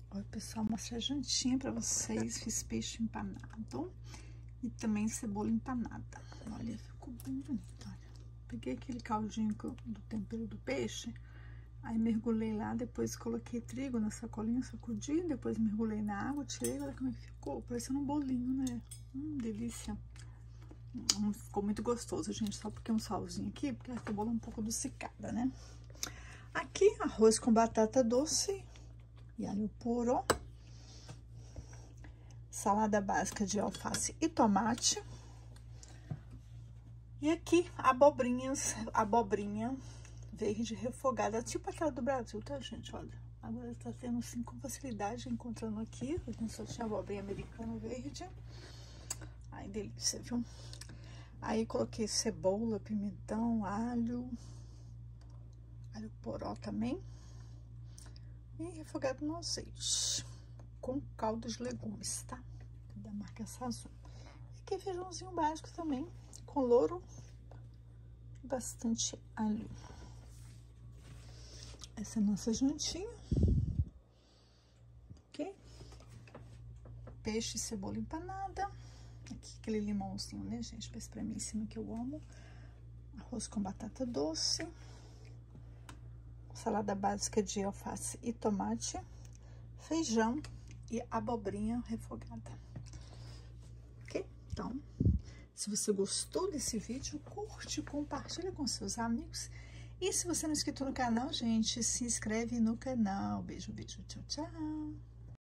Olha, pessoal, mostrei a jantinha pra vocês. Fiz peixe empanado e também cebola empanada. Olha, ficou bem bonito, olha. Peguei aquele caldinho do tempero do peixe, aí mergulhei lá, depois coloquei trigo na sacolinha, sacudi, depois mergulhei na água, tirei, olha como é que ficou, parecendo um bolinho, né? Delícia. Ficou muito gostoso, gente, só porque um salzinho aqui, porque a cebola é um pouco adocicada, né? Aqui, arroz com batata doce e alho puro, salada básica de alface e tomate. E aqui, abobrinha verde refogada, tipo aquela do Brasil, tá, gente? Olha, agora tá tendo, assim, com facilidade, encontrando aqui. Eu só tinha abobrinha americana verde. Ai, delícia, viu? Aí, coloquei cebola, pimentão, alho poró também. E refogado no azeite, com caldo de legumes, tá? Da marca Sazon. E aqui, feijãozinho básico também, com louro e bastante alho. Essa é a nossa jantinha, ok? Peixe e cebola empanada. Aqui, aquele limãozinho, né, gente, pra espremer em cima, que eu amo. Arroz com batata doce. Salada básica de alface e tomate. Feijão e abobrinha refogada. Ok? Então, se você gostou desse vídeo, curte, compartilha com seus amigos. E se você não é inscrito no canal, gente, se inscreve no canal. Beijo, beijo, tchau, tchau.